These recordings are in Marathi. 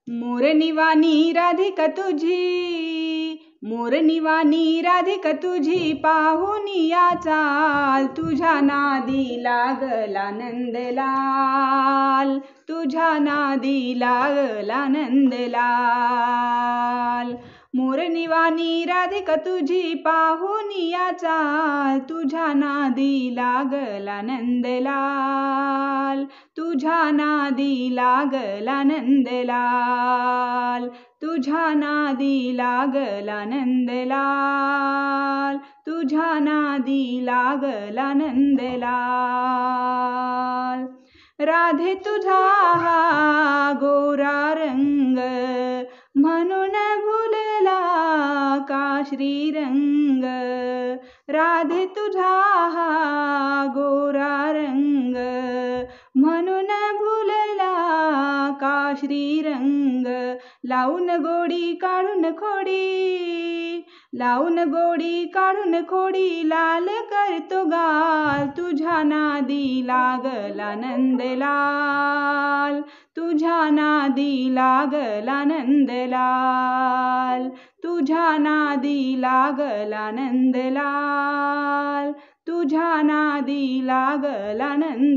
मोरनिवानी राधिका तुझी, मोरनिवानी राधिका तुझी, पाहुनिया चाल तुझ्या नादी लागला नंदलाल, तुझ्या नादी लागला नंदलाल. मोरनिवानी राधिका तुझी, पाहुनिया चाल तुझ्या नादी लागला नंदलाल, तुझ्या नादी लागला नंदलाल, तुझ्या नादी लागला नंदलाल, तुझ्या नादी लागला नंदलाल. राधे तुझा हा गोरा रंग, म्हणून भुलला का श्रीरंग. राधे तुझा हा गोरा रंग, म्हणून भुलला का श्रीरंग. लावून गोडी काढून खोडी, लावून गोडी काढून खोडी, लाल करतो गाल तुझ्या नादी लागला नंदलाल, तुझ्या नादी लागला नंदलाल, तुझ्या नादी लागला नंदलाल, तुझ्या नादी लागला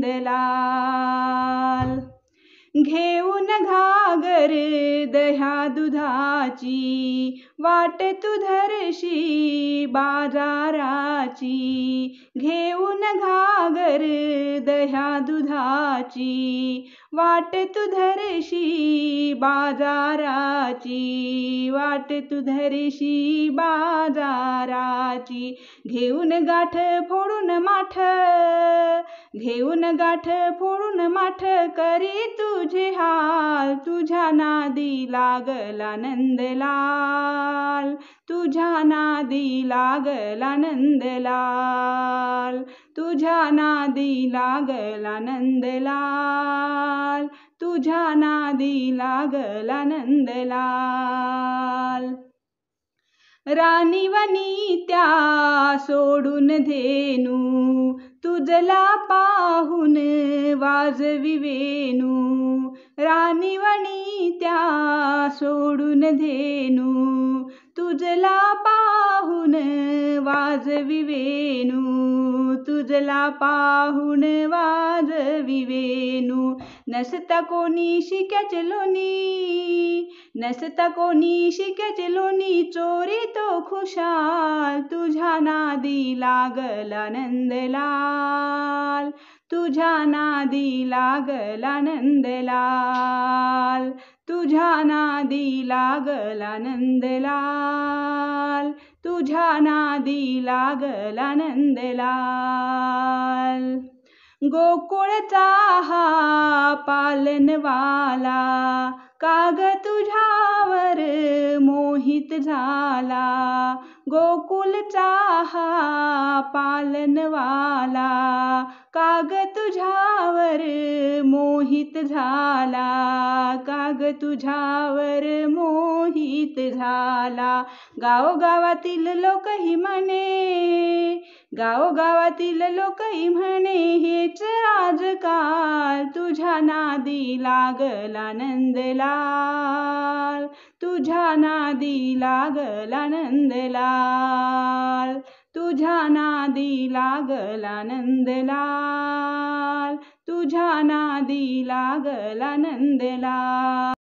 नंदलाल. घेऊन घागर दह्या दुधाची, वाट तू धरशी बाजाराची. घेऊन घागर दह्या दुधाची, वाट तू धरशी बाजाराची, वाट तू धरशी बाजाराची. घेऊन गाठ फोडून माठ, घेऊन गाठ फोडून माठ, करी तुझे हाल तुझ्या नादी लागला नंदलाल, तुझ्या नादी लागला नंदलाल, तुझ्या नादी लागला नंदलाल, तुझ्या नादी लागला नंदलाल. राणीवनी त्या सोडून धेनू, तुझला पाहून वाजवी वेणू. राणीवनी त्या सोडून धेनू, तुझला पाहून वाजवी वेणू, तुझला पाहून वाजवी वेणू. नसता कोणी शिक्याचे लोणी, नसता कोणी शिक्याचे लोणी, चोरी तो खुशाल तुझ्या नादी लागला नंदलाल, तुझ्या नादी लागला नंदलाल, तुझ्या नादी लागला नंदलाल, तुझ्या नादी लागला नंदलाल. गोकुळचा हा पालनवाला, काग तुझ्यावर मोहित झाला. गोकुळचा हा पालनवाला, काग तुझ्यावर मोहित झाला, काग तुझ्यावर मोहित झाला. गावोगावातील लोकही म्हणे, गावोगावातील लोकही म्हणे, हेच राजकाल तुझ्या नादी लागला नंदलाल, तुझ्या नादी लागला नंदलाल, तुझ्या नादी लागला नंदलाल, तुझ्या नादी लागला नंदलाल.